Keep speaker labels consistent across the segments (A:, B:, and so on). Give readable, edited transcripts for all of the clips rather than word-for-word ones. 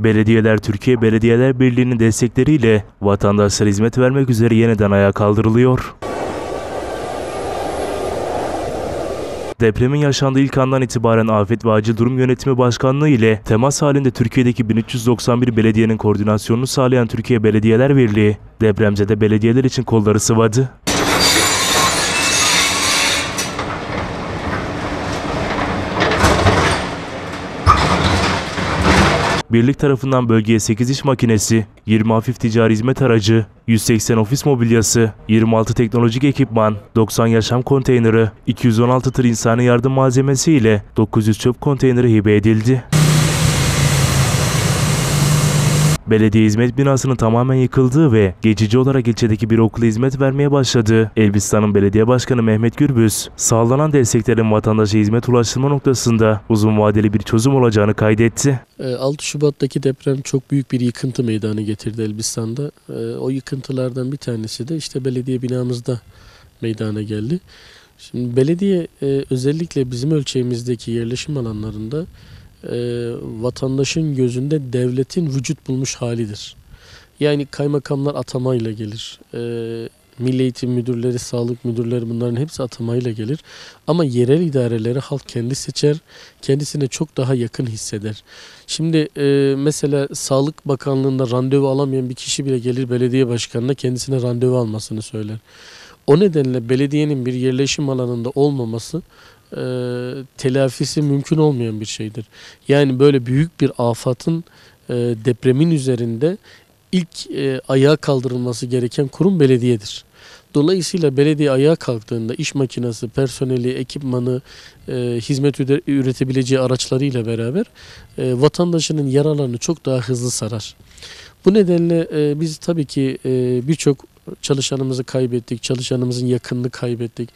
A: Belediyeler Türkiye Belediyeler Birliği'nin destekleriyle vatandaşlara hizmet vermek üzere yeniden ayağa kaldırılıyor. Depremin yaşandığı ilk andan itibaren Afet ve Acil Durum Yönetimi Başkanlığı ile temas halinde Türkiye'deki 1391 belediyenin koordinasyonunu sağlayan Türkiye Belediyeler Birliği, depremzede belediyeler için kolları sıvadı. Birlik tarafından bölgeye 8 iş makinesi, 20 hafif ticari hizmet aracı, 180 ofis mobilyası, 26 teknolojik ekipman, 90 yaşam konteyneri, 216 tır insani yardım malzemesi ile 900 çöp konteyneri hibe edildi. Belediye hizmet binasının tamamen yıkıldığı ve geçici olarak ilçedeki bir okula hizmet vermeye başladığı Elbistan'ın Belediye Başkanı Mehmet Gürbüz, sağlanan desteklerin vatandaşa hizmet ulaştırma noktasında uzun vadeli bir çözüm olacağını kaydetti.
B: 6 Şubat'taki deprem çok büyük bir yıkıntı meydana getirdi Elbistan'da. O yıkıntılardan bir tanesi de işte belediye binamızda meydana geldi. Şimdi belediye özellikle bizim ölçeğimizdeki yerleşim alanlarında vatandaşın gözünde devletin vücut bulmuş halidir. Yani kaymakamlar atamayla gelir. Milli Eğitim Müdürleri, Sağlık Müdürleri bunların hepsi atamayla gelir. Ama yerel idareleri halk kendi seçer, kendisine çok daha yakın hisseder. Şimdi mesela Sağlık Bakanlığı'nda randevu alamayan bir kişi bile gelir belediye başkanına kendisine randevu almasını söyler. O nedenle belediyenin bir yerleşim alanında olmaması telafisi mümkün olmayan bir şeydir. Yani böyle büyük bir afatın depremin üzerinde ilk ayağa kaldırılması gereken kurum belediyedir. Dolayısıyla belediye ayağa kalktığında iş makinesi, personeli, ekipmanı, hizmet üretebileceği araçlarıyla beraber vatandaşının yaralarını çok daha hızlı sarar. Bu nedenle biz tabii ki birçok çalışanımızı kaybettik, çalışanımızın yakınını kaybettik.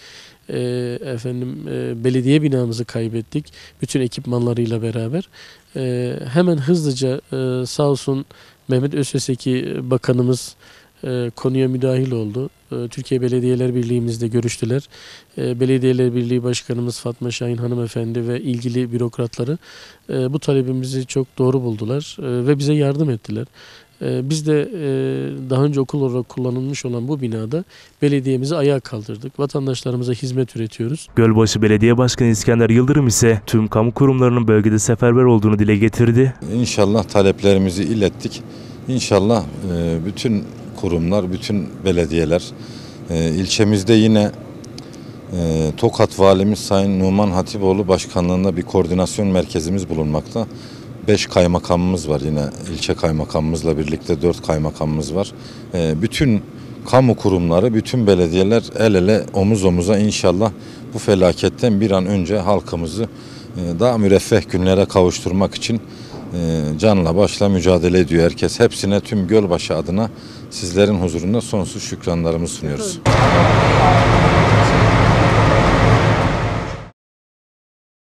B: Belediye binamızı kaybettik bütün ekipmanlarıyla beraber. Hemen hızlıca sağ olsun Mehmet Özeseki Bakanımız konuya müdahil oldu. Türkiye Belediyeler Birliği'mizle görüştüler. Belediyeler Birliği Başkanımız Fatma Şahin hanımefendi ve ilgili bürokratları bu talebimizi çok doğru buldular ve bize yardım ettiler. Biz de daha önce okul olarak kullanılmış olan bu binada belediyemizi ayağa kaldırdık. Vatandaşlarımıza hizmet üretiyoruz.
A: Gölbaşı Belediye Başkanı İskender Yıldırım ise tüm kamu kurumlarının bölgede seferber olduğunu dile getirdi.
C: İnşallah taleplerimizi ilettik. İnşallah bütün kurumlar, bütün belediyeler, ilçemizde yine Tokat Valimiz Sayın Numan Hatipoğlu Başkanlığında bir koordinasyon merkezimiz bulunmakta. 5 kaymakamımız var, yine ilçe kaymakamımızla birlikte 4 kaymakamımız var. Bütün kamu kurumları, bütün belediyeler el ele, omuz omuza inşallah bu felaketten bir an önce halkımızı daha müreffeh günlere kavuşturmak için canla başla mücadele ediyor herkes. Hepsine tüm Gölbaşı adına sizlerin huzurunda sonsuz şükranlarımızı sunuyoruz.